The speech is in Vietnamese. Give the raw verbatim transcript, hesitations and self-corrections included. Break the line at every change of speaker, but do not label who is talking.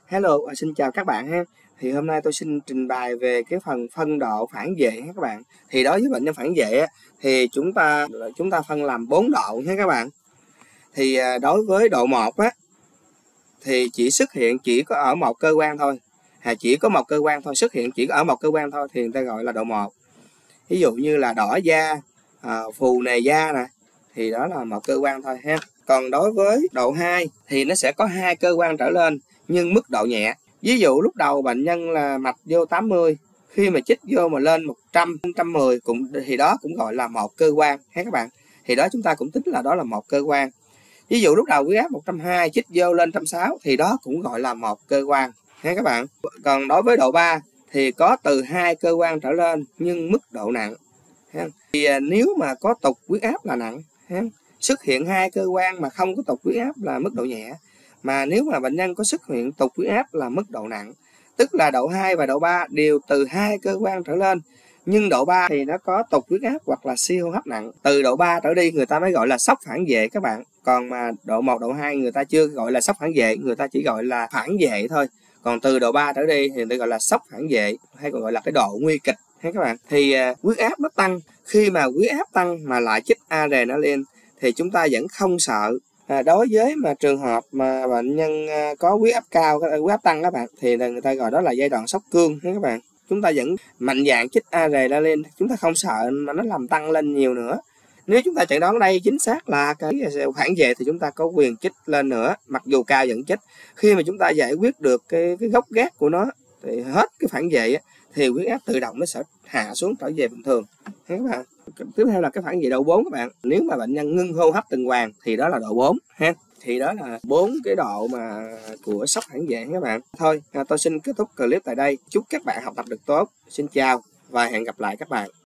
Hello, à, xin chào các bạn ha. Thì hôm nay tôi xin trình bày về cái phần phân độ phản vệ ha các bạn. Thì đối với bệnh nhân phản vệ thì chúng ta chúng ta phân làm bốn độ ha các bạn. Thì à, đối với độ một á thì chỉ xuất hiện chỉ có ở một cơ quan thôi. À, chỉ có một cơ quan thôi, xuất hiện chỉ có ở một cơ quan thôi thì người ta gọi là độ một. Ví dụ như là đỏ da, à, phù nề da nè, thì đó là một cơ quan thôi ha. Còn đối với độ hai thì nó sẽ có hai cơ quan trở lên nhưng mức độ nhẹ. Ví dụ lúc đầu bệnh nhân là mạch vô tám mươi, khi mà chích vô mà lên một trăm, một trăm mười cũng thì đó cũng gọi là một cơ quan ha các bạn. Thì đó chúng ta cũng tính là đó là một cơ quan. Ví dụ lúc đầu huyết áp một trăm hai mươi chích vô lên một trăm sáu mươi thì đó cũng gọi là một cơ quan ha các bạn. Còn đối với độ ba thì có từ hai cơ quan trở lên nhưng mức độ nặng. Thì nếu mà có tụt huyết áp là nặng, xuất hiện hai cơ quan mà không có tụt huyết áp là mức độ nhẹ. Mà nếu mà bệnh nhân có xuất hiện tụt huyết áp là mức độ nặng. Tức là độ hai và độ ba đều từ hai cơ quan trở lên. Nhưng độ ba thì nó có tụt huyết áp hoặc là suy hô hấp nặng. Từ độ ba trở đi người ta mới gọi là sốc phản vệ các bạn. Còn mà độ một, độ hai người ta chưa gọi là sốc phản vệ, người ta chỉ gọi là phản vệ thôi. Còn từ độ ba trở đi thì người ta gọi là sốc phản vệ hay còn gọi là cái độ nguy kịch ha các bạn. Thì uh, huyết áp nó tăng, khi mà huyết áp tăng mà lại chích adrenaline thì chúng ta vẫn không sợ. À, đối với mà trường hợp mà bệnh nhân à, có huyết áp cao, huyết áp tăng các bạn, thì là người ta gọi đó là giai đoạn sốc cương ha các bạn. Chúng ta vẫn mạnh dạn chích adrenaline, chúng ta không sợ mà nó làm tăng lên nhiều nữa. Nếu chúng ta chẩn đoán đây chính xác là cái phản vệ thì chúng ta có quyền chích lên nữa, mặc dù cao vẫn chích. Khi mà chúng ta giải quyết được cái, cái gốc gác của nó thì hết cái phản vệ thì huyết áp tự động nó sẽ hạ xuống trở về bình thường ha các bạn. Tiếp theo là cái phản vệ độ bốn các bạn. Nếu mà bệnh nhân ngưng hô hấp tuần hoàn thì đó là độ bốn ha. Thì đó là bốn cái độ mà của sốc phản vệ các bạn. Thôi, tôi xin kết thúc clip tại đây. Chúc các bạn học tập được tốt. Xin chào và hẹn gặp lại các bạn.